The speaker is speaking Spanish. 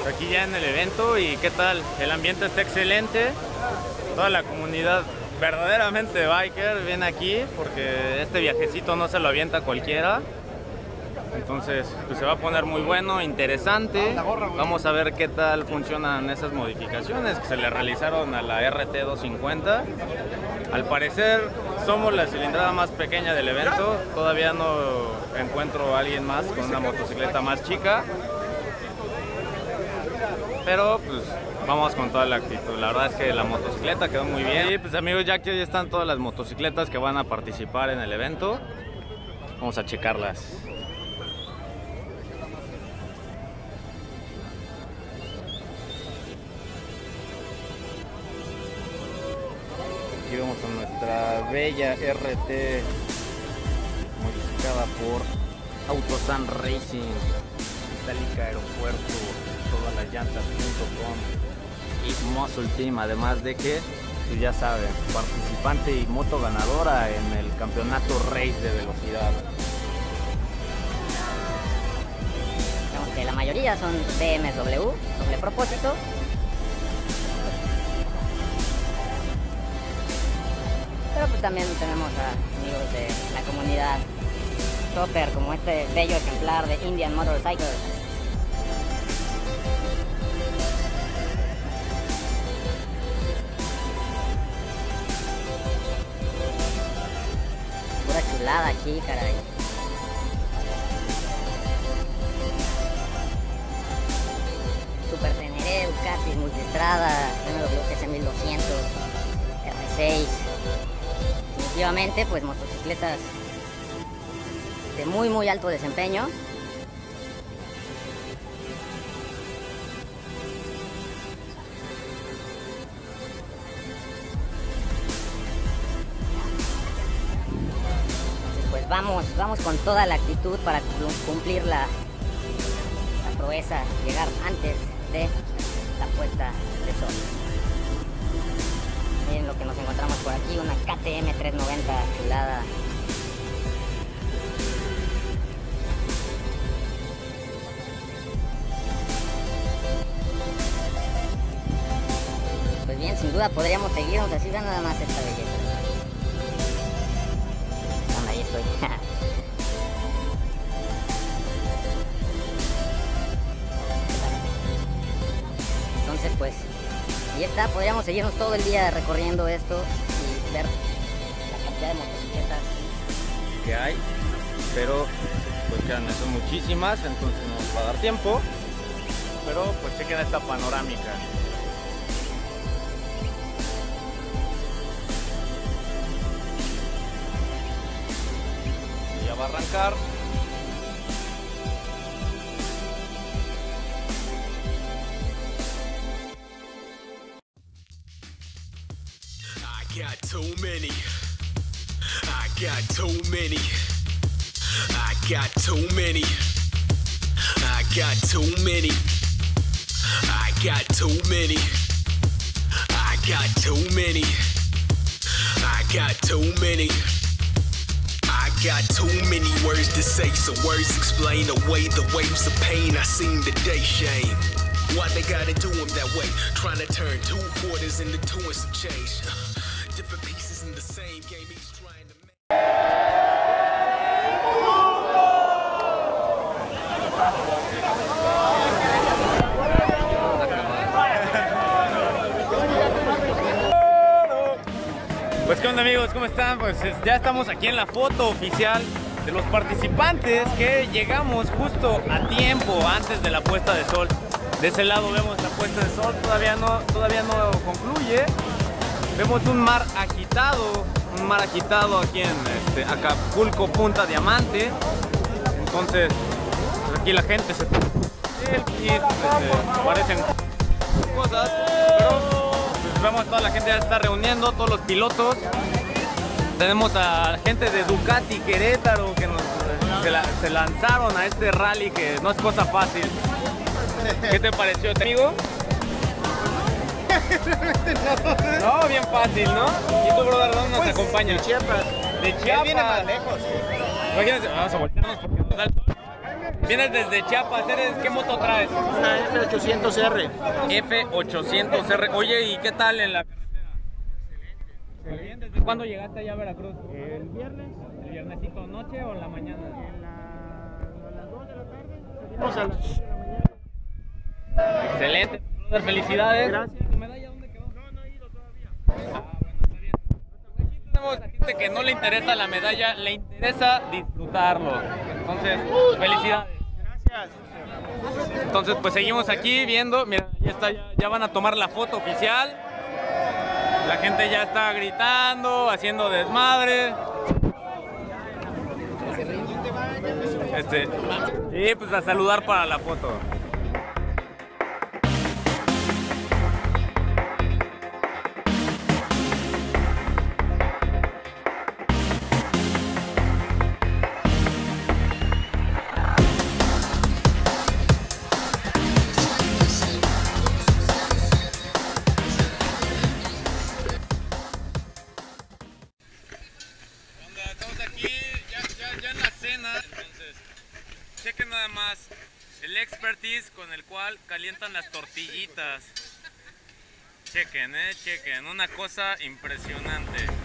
Aquí ya en el evento. ¿Y qué tal? El ambiente está excelente. Toda la comunidad verdaderamente biker viene aquí porque este viajecito no se lo avienta cualquiera. Entonces pues se va a poner muy bueno, interesante. Vamos a ver qué tal funcionan esas modificaciones que se le realizaron a la RT250. Al parecer somos la cilindrada más pequeña del evento. Todavía no encuentro a alguien más con una motocicleta más chica. Pero pues vamos con toda la actitud. La verdad es que la motocicleta quedó muy bien. Y pues amigos, ya que hoy están todas las motocicletas que van a participar en el evento, vamos a checarlas. Aquí vemos a nuestra bella RT modificada por Autosan Racing, Itálica Aeropuerto, todas las llantas.com y Muscle Team, además de que, pues ya saben, participante y moto ganadora en el campeonato race de velocidad. Vemos que la mayoría son BMW, doble propósito. Pero pues también tenemos a amigos de la comunidad Chopper, como este bello ejemplar de Indian Motorcycles. Pura chulada aquí, caray. Super Teneré, Ducati, Multistrada, BMW GC 1200, R6. Definitivamente, pues motocicletas de muy alto desempeño. Pues vamos con toda la actitud para cumplir la proeza, llegar antes de la puesta de sol. Miren lo que nos encontramos por aquí, una KTM 390 chulada. Pues bien, sin duda podríamos seguirnos así, vean nada más esta belleza. Anda, ahí estoy. Entonces pues, y está, podríamos seguirnos todo el día recorriendo esto y ver la cantidad de motocicletas que hay, pero pues quedan son muchísimas, entonces no nos va a dar tiempo, pero pues chequen esta panorámica. Ya va a arrancar. I got too many. I got too many. I got too many. I got too many. I got too many. I got too many. I got too many. I got too many words to say, so words explain away the waves of pain I seen today. Shame. Why they gotta do them that way? Trying to turn 2 quarters into 2 and some change. Different pieces in the same game, each trying to make. Pues qué onda amigos, ¿cómo están? Pues ya estamos aquí en la foto oficial de los participantes que llegamos justo a tiempo antes de la puesta de sol. De ese lado vemos la puesta de sol, todavía no concluye. Vemos un mar agitado aquí en Acapulco, Punta Diamante. Entonces, pues aquí la gente se parecen cosas, pero pues vemos toda la gente ya está reuniendo, todos los pilotos. Tenemos a gente de Ducati Querétaro que se lanzaron a este rally que no es cosa fácil. ¿Qué te pareció, amigo? No, bien fácil, ¿no? ¿Y tu brother dónde nos acompaña? De Chiapas. De Chiapas. Viene más lejos. Imagínense, vamos a voltearnos porque nos da el sol. Vienes desde Chiapas, ¿qué moto traes? Una F800R. F800R. Oye, ¿y qué tal en la carretera? Excelente. ¿Desde cuándo llegaste allá a Veracruz? El viernes. ¿El viernesito noche o en la mañana? A las 2 de la tarde. Salimos a las 2 de la mañana. Excelente. Brother, felicidades. Gracias. ¿Y tu medalla dónde quedó? No he ido todavía. Ah, bueno, está bien. Aquí tenemos a gente que no le interesa la medalla, le interesa disfrutarlo. Entonces, felicidades. Gracias. Entonces, pues seguimos aquí viendo. Mira, ya está, ya van a tomar la foto oficial. La gente ya está gritando, haciendo desmadre. Y pues a saludar para la foto. Estamos aquí ya en la cena, entonces chequen nada más el expertise con el cual calientan las tortillitas. Chequen, chequen, una cosa impresionante.